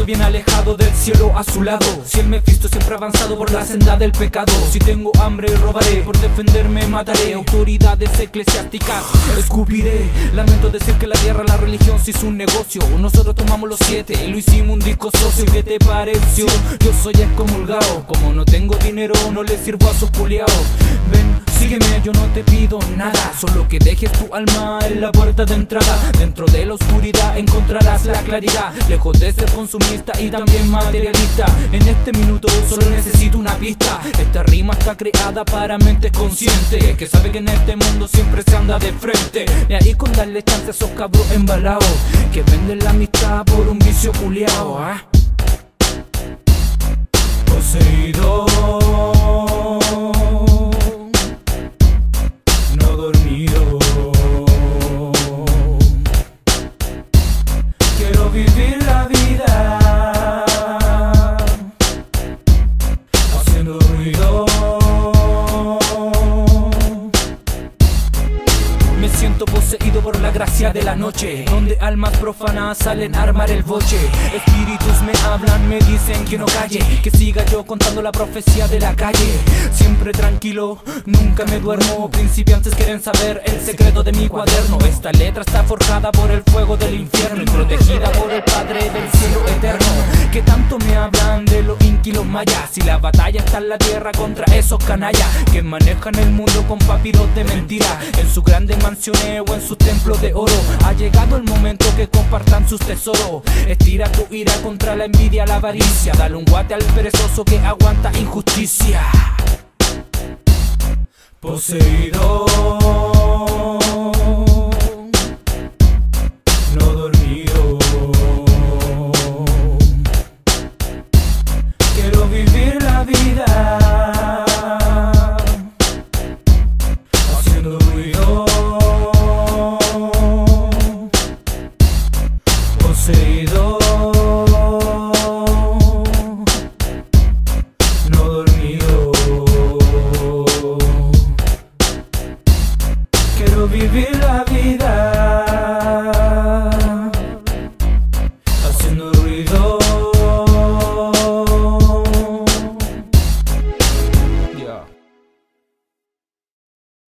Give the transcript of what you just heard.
bien alejado del cielo azulado. Si el Mefisto siempre avanzado por la senda del pecado. Si tengo hambre robaré, por defenderme mataré. Autoridades eclesiásticas escupiré. Lamento decir que la guerra, la religión sí es un negocio. Nosotros tomamos los 7 y lo hicimos un disco socio. ¿Qué te pareció? Yo soy excomulgado. Como no tengo dinero no le sirvo a sus culiados. Ven, sígueme, yo no te pido nada, solo que dejes tu alma en la puerta de entrada. Dentro de la oscuridad encontrarás la claridad, lejos de ser consumista y también materialista. En este minuto solo necesito una pista. Esta rima está creada para mentes conscientes, que sabe que en este mundo siempre se anda de frente. Y ahí con darle chance a esos cabros embalados que venden la amistad por un vicio culiao, ¿eh? Poseído, no dormido. Quiero vivir la vida haciendo ruido. Me siento poseído por la gracia de la noche, donde almas profanas salen a armar el boche. Espíritus me hablan, me dicen que no calle, que siga yo contando la profecía de la calle. Siempre tranquilo, nunca me duermo. Principiantes quieren saber el secreto de mi cuaderno. Esta letra está forjada por el fuego del infierno y protegida por el Padre del cielo eterno. Que tanto me hablan de los inquilos mayas, y la batalla está en la tierra contra esos canallas que manejan el mundo con papiros de mentira, en sus grandes mansiones o en sus templos de oro. Ha llegado el momento que compartan sus tesoros. Estira tu ira contra la envidia, la avaricia. Dale un guate al perezoso que aguanta injusticia. Poseído, no dormido. Quiero vivir la vida haciendo ruido. Poseído.